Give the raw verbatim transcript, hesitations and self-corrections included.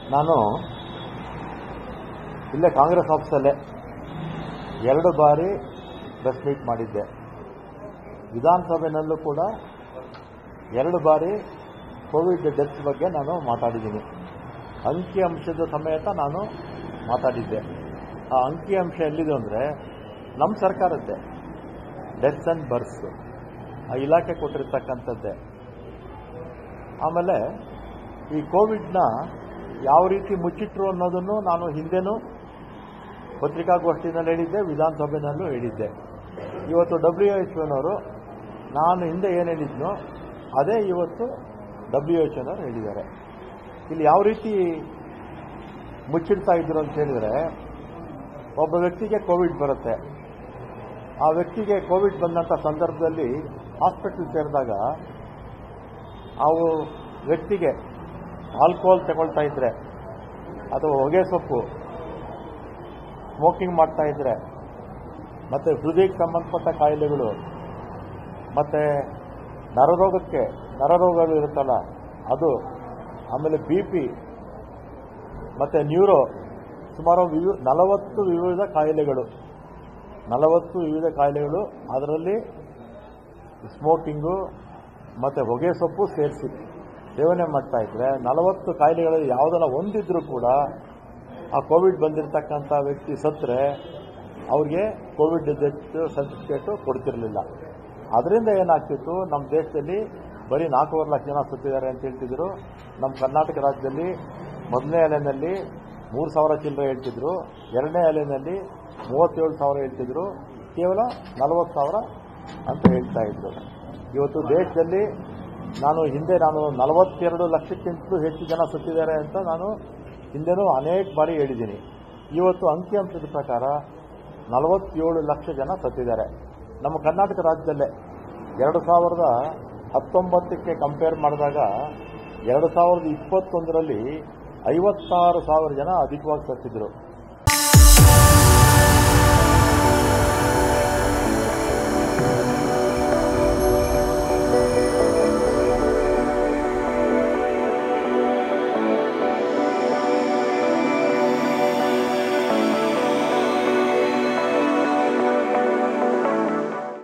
ನಾನು ಇಲ್ಲೇ ಕಾಂಗ್ರೆಸ್ ಆಫೀಸಲ್ಲೇ ಎರಡು ಬಾರಿ ಪ್ರೆಸ್ ಮೀಟ್ ಮಾಡಿದ್ದೆ. ವಿಧಾನಸಭೆಯಲ್ಲೂ ಕೂಡ ಎರಡು ಬಾರಿ ಕೋವಿಡ್ ಡೆತ್ ಬಗ್ಗೆ ನಾನು ಮಾತಾಡಿದ್ದೀನಿ. ಅಂಕಿ ಅಂಶದ ಸಮೇತ ನಾನು ಮಾತಾಡಿದ್ದೆ. ಆ ಅಂಕಿ ಅಂಶ ಎಲ್ಲಿದೆ ಅಂದರೆ ನಮ್ಮ ಸರ್ಕಾರದ್ದೇ, ಡೆತ್ಸ್ ಆ್ಯಂಡ್ ಬರ್ಸ್ ಆ ಇಲಾಖೆ ಕೊಟ್ಟಿರ್ತಕ್ಕಂಥದ್ದೇ. ಆಮೇಲೆ ಈ ಕೋವಿಡ್ನ ಯಾವ ರೀತಿ ಮುಚ್ಚಿಟ್ರು ಅನ್ನೋದನ್ನು ನಾನು ಹಿಂದೆನೂ ಪತ್ರಿಕಾಗೋಷ್ಠಿನಲ್ಲಿ ಹೇಳಿದ್ದೆ, ವಿಧಾನಸಭೆಯಲ್ಲೂ ಹೇಳಿದ್ದೆ. ಇವತ್ತು ಡಬ್ಲ್ಯೂ ಎಚ್ ಒನವರು ನಾನು ಹಿಂದೆ ಏನು ಹೇಳಿದ್ನೋ ಅದೇ ಇವತ್ತು ಡಬ್ಲ್ಯೂ ಎಚ್ ಒನವರು ಹೇಳಿದ್ದಾರೆ. ಇಲ್ಲಿ ಯಾವ ರೀತಿ ಮುಚ್ಚಿಡ್ತಾ ಇದ್ರು ಅಂತ ಹೇಳಿದರೆ, ಒಬ್ಬ ವ್ಯಕ್ತಿಗೆ ಕೋವಿಡ್ ಬರುತ್ತೆ. ಆ ವ್ಯಕ್ತಿಗೆ ಕೋವಿಡ್ ಬಂದಂಥ ಸಂದರ್ಭದಲ್ಲಿ ಹಾಸ್ಪಿಟಲ್ ಸೇರಿದಾಗ ಆ ವ್ಯಕ್ತಿಗೆ ಆಲ್ಕೋಹಾಲ್ ತಗೊಳ್ತಾ ಇದ್ರೆ ಅಥವಾ ಹೊಗೆ ಸೊಪ್ಪು ಸ್ಮೋಕಿಂಗ್ ಮಾಡ್ತಾ ಇದ್ರೆ, ಮತ್ತೆ ಹೃದಯಕ್ಕೆ ಸಂಬಂಧಪಟ್ಟ ಕಾಯಿಲೆಗಳು, ಮತ್ತೆ ನರರೋಗಕ್ಕೆ ನರರೋಗಗಳು ಇರುತ್ತಲ್ಲ ಅದು, ಆಮೇಲೆ ಬಿ ಪಿ ಮತ್ತೆ ನ್ಯೂರೋ, ಸುಮಾರು ವಿವಿ ನಲವತ್ತು ವಿವಿಧ ಕಾಯಿಲೆಗಳು ನಲವತ್ತು ವಿವಿಧ ಕಾಯಿಲೆಗಳು ಅದರಲ್ಲಿ ಸ್ಮೋಕಿಂಗು ಮತ್ತೆ ಹೊಗೆ ಸೊಪ್ಪು ಸೇರಿಸಿ ಸೇವನೆ ಮಾಡ್ತಾ ಇದ್ರೆ ನಲವತ್ತು ಕಾಯಿಲೆಗಳಲ್ಲಿ ಯಾವುದನ್ನ ಒಂದಿದ್ರೂ ಕೂಡ ಆ ಕೋವಿಡ್ ಬಂದಿರತಕ್ಕಂಥ ವ್ಯಕ್ತಿ ಸತ್ತರೆ ಅವ್ರಿಗೆ ಕೋವಿಡ್ ಡೆತ್ ಸರ್ಟಿಫಿಕೇಟು ಕೊಡ್ತಿರಲಿಲ್ಲ. ಅದರಿಂದ ಏನಾಗ್ತಿತ್ತು, ನಮ್ಮ ದೇಶದಲ್ಲಿ ಬರೀ ನಾಲ್ಕೂವರೆ ಲಕ್ಷ ಜನ ಸತ್ತಿದ್ದಾರೆ ಅಂತ ಹೇಳ್ತಿದ್ರು. ನಮ್ಮ ಕರ್ನಾಟಕ ರಾಜ್ಯದಲ್ಲಿ ಮೊದಲನೇ ಅಲೆನಲ್ಲಿ ಮೂರು ಸಾವಿರ ಚಿಲ್ಲರೆ ಹೇಳ್ತಿದ್ರು, ಎರಡನೇ ಅಲೆನಲ್ಲಿ ಮೂವತ್ತೇಳು ಸಾವಿರ ಹೇಳ್ತಿದ್ರು, ಕೇವಲ ನಲವತ್ತು ಸಾವಿರ ಅಂತ ಹೇಳ್ತಾ ಇದ್ರು. ಇವತ್ತು ದೇಶದಲ್ಲಿ ನಾನು ಹಿಂದೆ ನಾನು ನಲವತ್ತೆರಡು ಲಕ್ಷಕ್ಕಿಂತಲೂ ಹೆಚ್ಚು ಜನ ಸತ್ತಿದ್ದಾರೆ ಅಂತ ನಾನು ಹಿಂದೆನೂ ಅನೇಕ ಬಾರಿ ಹೇಳಿದ್ದೀನಿ. ಇವತ್ತು ಅಂಕಿಅಂಶದ ಪ್ರಕಾರ ನಲವತ್ತೇಳು ಲಕ್ಷ ಜನ ಸತ್ತಿದ್ದಾರೆ ನಮ್ಮ ಕರ್ನಾಟಕ ರಾಜ್ಯದಲ್ಲೇ. ಎರಡು ಸಾವಿರದ ಹತ್ತೊಂಬತ್ತಕ್ಕೆ ಕಂಪೇರ್ ಮಾಡಿದಾಗ ಎರಡು ಸಾವಿರದ ಇಪ್ಪತ್ತೊಂದರಲ್ಲಿ ಐವತ್ತಾರು ಸಾವಿರ ಜನ ಅಧಿಕವಾಗಿ ಸತ್ತಿದ್ರು.